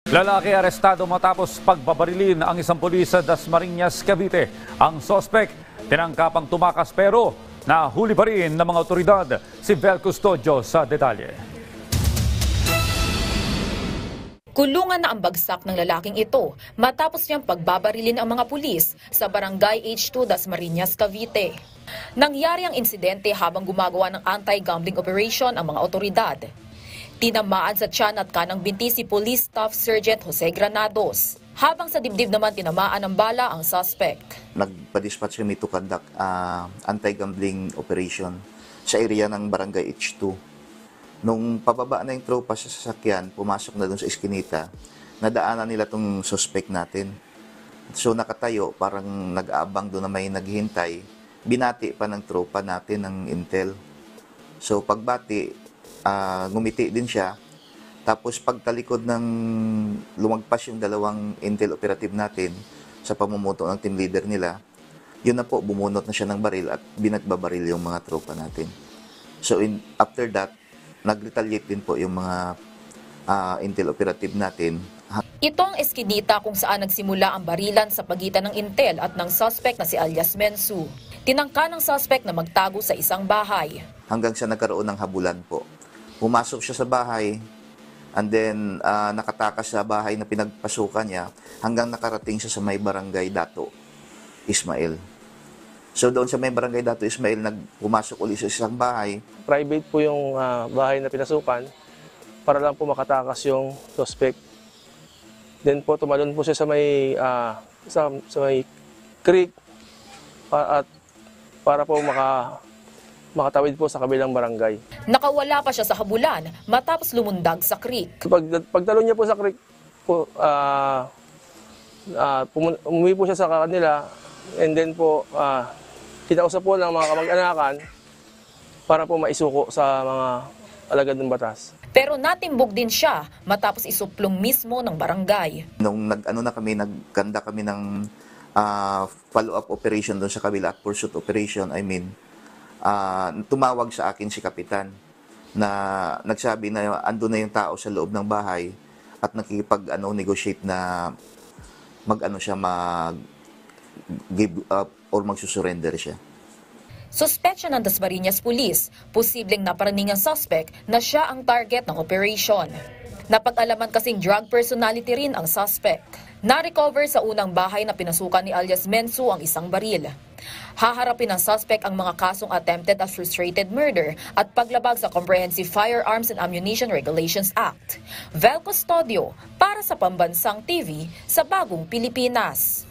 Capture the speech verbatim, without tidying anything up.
Lalaki arestado matapos pagbabarilin ang isang pulis sa Dasmariñas, Cavite. Ang sospek tinangkapang tumakas pero nahuli pa rin ng mga otoridad. Si Vel Custodio sa detalye. Kulungan na ang bagsak ng lalaking ito matapos niyang pagbabarilin ang mga pulis sa Barangay H two Dasmariñas, Cavite. Nangyari ang insidente habang gumagawa ng anti-gambling operation ang mga otoridad. Tinamaan sa tiyan at kanang binti si Police Staff Sergeant Jose Granados, habang sa dibdib naman tinamaan ng bala ang suspect. Nagpa-dispatch kami to conduct uh, anti-gambling operation sa area ng Barangay H two. Nung pababa na yung tropa sa sasakyan, pumasok na dun sa iskinita, nadaanan nila tong suspect natin. So nakatayo, parang nag-aabang doon na may naghihintay, binati pa ng tropa natin ng intel. So pagbati, Uh, ngumiti din siya. Tapos pagtalikod ng lumagpas yung dalawang intel operative natin sa pamumuto ng team leader nila, yun na po, bumunot na siya ng baril at binagbabaril yung mga tropa natin. So in, after that, nag-retaliate din po yung mga uh, intel operative natin. Ito ang eskinita kung saan nagsimula ang barilan sa pagitan ng intel at ng suspect na si alias Mensu. Tinangka ng suspect na magtago sa isang bahay. Hanggang sa nagkaroon ng habulan po. Pumasok siya sa bahay, and then uh, nakatakas sa bahay na pinagpasukan niya hanggang nakarating siya sa may barangay Dato Ismael. So doon sa may barangay Dato Ismael, nagpumasok ulit sa isang bahay. Private po yung uh, bahay na pinasukan para lang po makatakas yung suspect. Then po tumalon po siya sa may, uh, sa, sa may creek pa, at para po maka... makatawid po sa kabilang barangay. Nakawala pa siya sa habulan matapos lumundag sa creek. Pag, pagtalo niya po sa creek, po, uh, uh, umuwi po siya sa kanila, and then po, uh, kinausap po ng mga kamag-anakan para po maisuko sa mga alagad ng batas. Pero natimbog din siya matapos isuplong mismo ng barangay. Nung nag-ano na kami, nagkanda kami ng uh, follow-up operation doon sa kabila at pursuit operation, I mean, Uh, tumawag sa akin si Kapitan na nagsabi na ando na yung tao sa loob ng bahay at nakikipag ano, negotiate na mag-ano siya, mag give up or magsusurrender siya. Suspect siya ng Dasmariñas Police, posibleng naparaning ang suspect na siya ang target ng operation. Napag-alaman kasing drug personality rin ang suspect. Na-recover sa unang bahay na pinasukan ni alias Mensu ang isang baril. Haharapin ng suspect ang mga kasong attempted at frustrated murder at paglabag sa Comprehensive Firearms and Ammunition Regulations Act. Vel Custodio para sa Pambansang T V sa Bagong Pilipinas.